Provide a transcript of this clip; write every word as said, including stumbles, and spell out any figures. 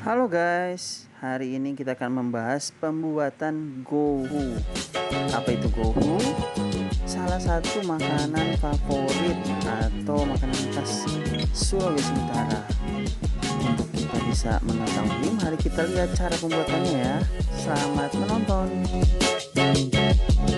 Halo guys, hari ini kita akan membahas pembuatan gohu. Apa itu gohu? Salah satu makanan favorit atau makanan khas Sulawesi Utara. Untuk kita bisa mengetahui, mari kita lihat cara pembuatannya ya. Selamat menonton.